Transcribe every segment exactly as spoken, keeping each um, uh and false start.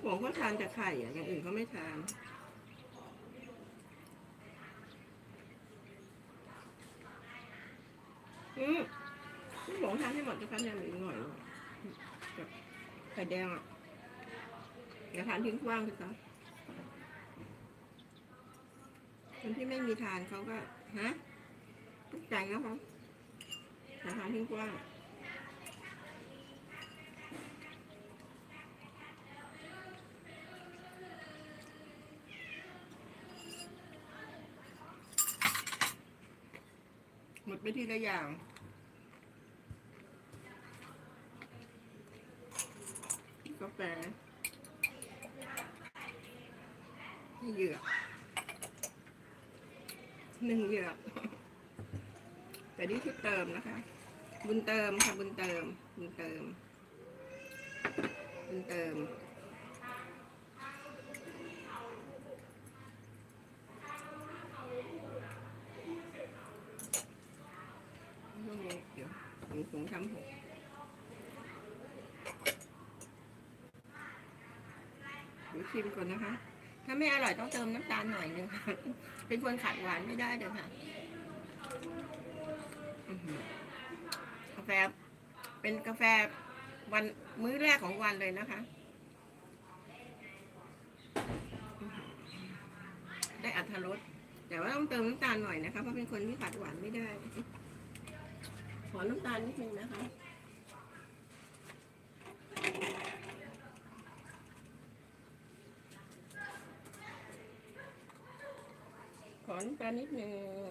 ผงเขาทานแต่ไข่อะอย่างอื่นเขาไม่ทานอืมพี่ผงทานให้หมดจะทานอย่างอื่นหน่อยแบบไข่แดงอ่ะอย่าทานทิ้งกว้างสิคะคนที่ไม่มีทานเขาก็ฮะทุกใจนะคะอย่าทานทิ้งกว้างหมดไปทีละอย่างกาแฟเหยือกหนึ่งเหยือกแต่นี่ที่เติมนะคะบุญเติมค่ะบุญเติมบุญเติมบุญเติมเดี๋ยวถุงถุงทำหกเดี๋ยวชิมก่อนนะคะถ้าไม่อร่อยต้องเติมน้ำตาลหน่อยนึงค่ะเป็นคนขาดหวานไม่ได้เลยค่ะกาแฟเป็นกาแฟวันมื้อแรกของวันเลยนะคะได้อรรถรสแต่ว่าต้องเติมน้ำตาลหน่อยนะคะเพราะเป็นคนที่ขาดหวานไม่ได้ขอน้ำตาลนิดนึงนะคะขอน้ำตาลนิดนึง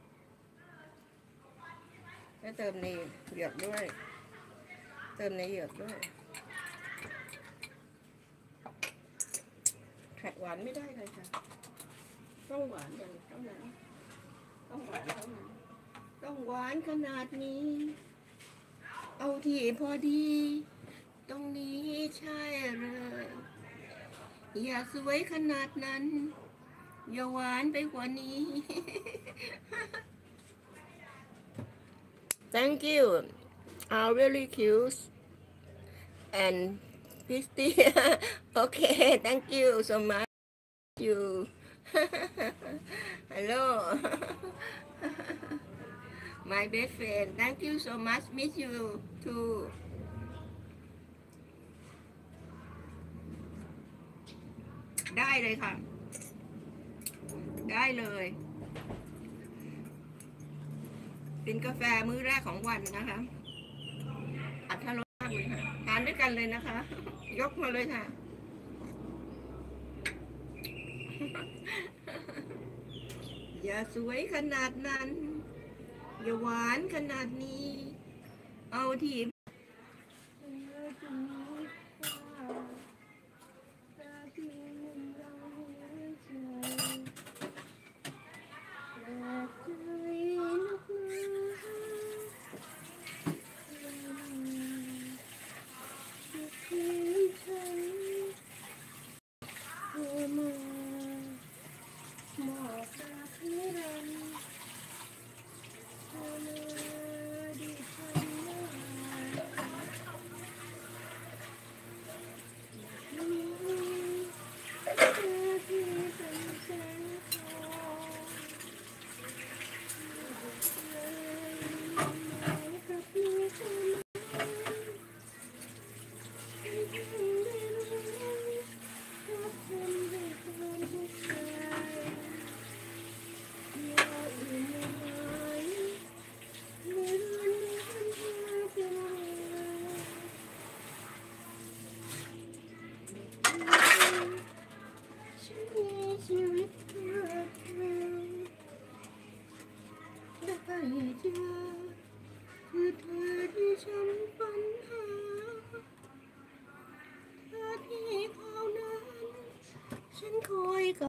แล้วเติมในเหยือกด้วยเติมในเหยือกด้วยขัดหวานไม่ได้เลยค่ะต้องหวานอย่างเท่านั้นต้องหวานเท่านั้นต้องหวานขนาดนี้เอาที่พอดีตรงนี้ใช่เลยอย่าสวยขนาดนั้นอย่าหวานไปกว่านี้ Thank you are really cute and pretty okay thank you so much you hello my best friend thank you so much miss you too ได้เลยค่ะได้เลยเป็นกาแฟมื้อแรกของวันนะคะอรรถรสมากเลยค่ะทานด้วยกันเลยนะคะยกมาเลยค่ะอย่าสวยขนาดนั้นอย่าหวานขนาดนี้เอาที่